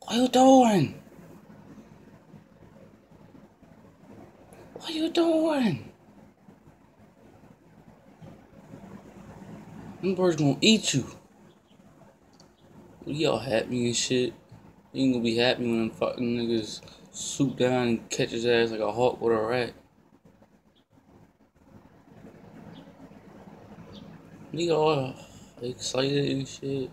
What you doing? What you doing? Them birds gonna eat you. We all happy and shit. You ain't gonna be happy when them fucking niggas swoop down and catch his ass like a hawk with a rat. Nigga all excited and shit.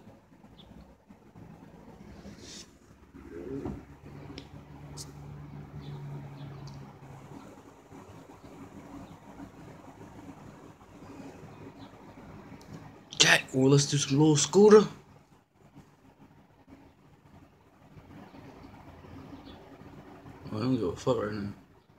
Jack, well, let's do some little scooter. Oh, I don't give a fuck right now.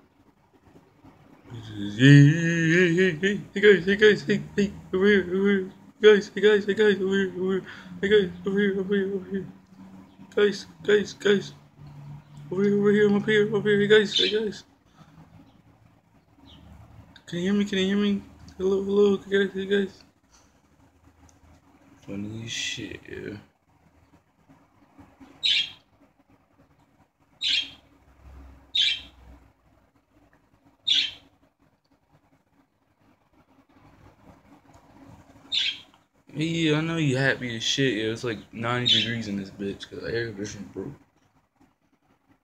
Hey guys, hey, over here, hey guys, over here, hey guys, over here, guys, over here, I'm up here, hey guys, can you hear me, hello, hey guys, funny as shit, yeah. Yeah, I know you happy as shit. Yeah, it's like 90 degrees in this bitch because the air conditioner broke.